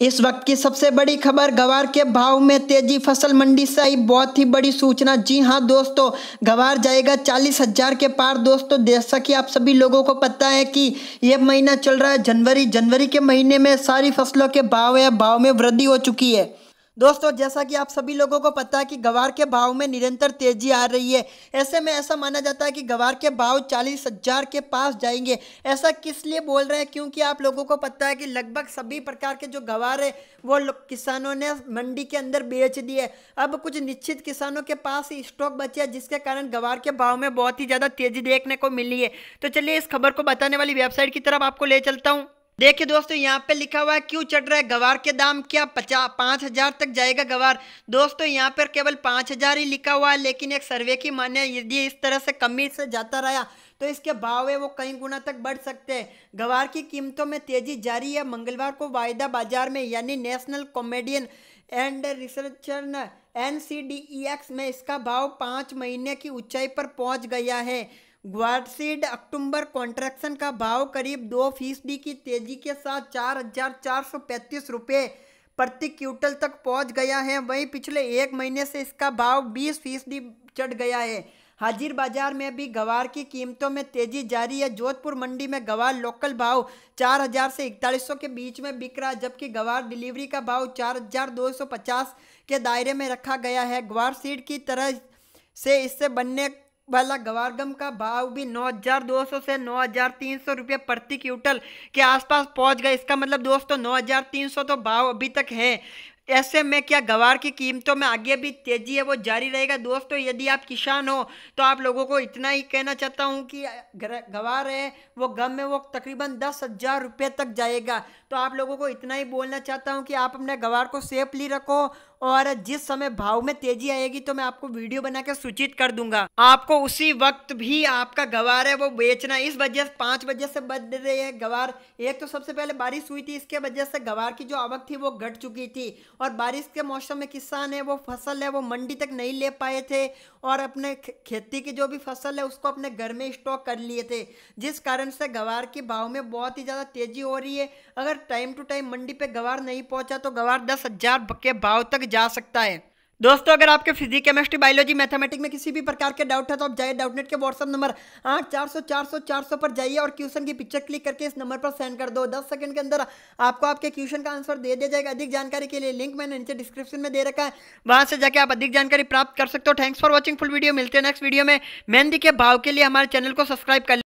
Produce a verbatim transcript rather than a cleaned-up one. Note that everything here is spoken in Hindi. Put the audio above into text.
इस वक्त की सबसे बड़ी खबर, गवार के भाव में तेजी। फसल मंडी से आई बहुत ही बड़ी सूचना। जी हां दोस्तों, गवार जाएगा चालीस हजार के पार। दोस्तों जैसा कि आप सभी लोगों को पता है कि ये महीना चल रहा है जनवरी। जनवरी के महीने में सारी फसलों के भाव या भाव में वृद्धि हो चुकी है। दोस्तों जैसा कि आप सभी लोगों को पता है कि गवार के भाव में निरंतर तेजी आ रही है। ऐसे में ऐसा माना जाता है कि गवार के भाव चालीस हजार के पास जाएंगे। ऐसा किस लिए बोल रहे हैं? क्योंकि आप लोगों को पता है कि लगभग सभी प्रकार के जो गवार है वो किसानों ने मंडी के अंदर बेच दिए। अब कुछ निश्चित किसानों के पास ही स्टॉक बचे हैं, जिसके कारण गवार के भाव में बहुत ही ज़्यादा तेजी देखने को मिली है। तो चलिए इस खबर को बताने वाली वेबसाइट की तरफ आपको ले चलता हूँ। देखिए दोस्तों, यहाँ पे लिखा हुआ है क्यों चढ़ रहा है गवार के दाम, क्या पचास पाँच हजार तक जाएगा गवार। दोस्तों यहाँ पर केवल पाँच हजार ही लिखा हुआ है, लेकिन एक सर्वे की माने यदि इस तरह से कमी से जाता रहा तो इसके भाव है वो कई गुना तक बढ़ सकते हैं। गवार की कीमतों में तेजी जारी है। मंगलवार को वायदा बाजार में यानी national comedian and researcher N C D E X में इसका भाव पाँच महीने की ऊंचाई पर पहुंच गया है। ग्वारसीड अक्टूबर कॉन्ट्रैक्शन का भाव करीब दो फीसदी की तेजी के साथ चार हजार चार सौ पैंतीस रुपये प्रति क्विंटल तक पहुंच गया है। वहीं पिछले एक महीने से इसका भाव बीस फीसदी चढ़ गया है। हाजिर बाजार में भी गवार की कीमतों में तेजी जारी है। जोधपुर मंडी में गवार लोकल भाव चार हजार से इकतालीस सौ के बीच में बिक रहा है, जबकि गवार डिलीवरी का भाव चार हजार दो सौ पचास के दायरे में रखा गया है। ग्वार सीड की तरह से इससे बनने वाला गवारगम का भाव भी नौ हजार दो सौ से नौ हजार तीन सौ रुपये प्रति क्विंटल के आसपास पहुंच गए। इसका मतलब दोस्तों नौ हजार तीन सौ तो भाव अभी तक है। ऐसे में क्या गवार की कीमतों में आगे भी तेजी है वो जारी रहेगा। दोस्तों यदि आप किसान हो तो आप लोगों को इतना ही कहना चाहता हूं कि गवार है वो गम में वो तकरीबन दस हजार रुपये तक जाएगा। तो आप लोगों को इतना ही बोलना चाहता हूं कि आप अपने गवार को सेफली रखो, और जिस समय भाव में तेजी आएगी तो मैं आपको वीडियो बना के सूचित कर दूंगा। आपको उसी वक्त भी आपका गवार है वो बेचना। इस वजह से पाँच बजे से बढ़ रहे हैं गवार। एक तो सबसे पहले बारिश हुई थी, इसके वजह से गवार की जो आवक थी वो घट चुकी थी, और बारिश के मौसम में किसान है वो फसल है वो मंडी तक नहीं ले पाए थे, और अपने खेती की जो भी फसल है उसको अपने घर में स्टॉक कर लिए थे, जिस कारण से गवार के भाव में बहुत ही ज़्यादा तेजी हो रही है। अगर टाइम टू टाइम मंडी पे गवार नहीं पहुंचा तो गवार दस हजार के भाव तक जा सकता है। दोस्तों अगर आपके फिजिक्स, केमिस्ट्री, बायोलॉजी, मैथमेटिक्स में किसी भी प्रकार के डाउट है तो आप जाइए डाउटनेट के व्हाट्सएप नंबर आठ चार सौ चार सौ चार सौ पर जाइए और क्वेश्चन की पिक्चर क्लिक करके इस नंबर पर सेंड कर दो। दस सेकंड के अंदर आपको आपके क्वेश्चन का आंसर दे दिया जाएगा। अधिक जानकारी के लिए लिंक मैंने नीचे डिस्क्रिप्शन में दे रखा है, वहां से जाकर आप अधिक जानकारी प्राप्त कर सकते हो। Thanks for watching full video. मिलते हैं नेक्स्ट वीडियो में। मेहंदी के भाव के लिए हमारे चैनल को सब्सक्राइब कर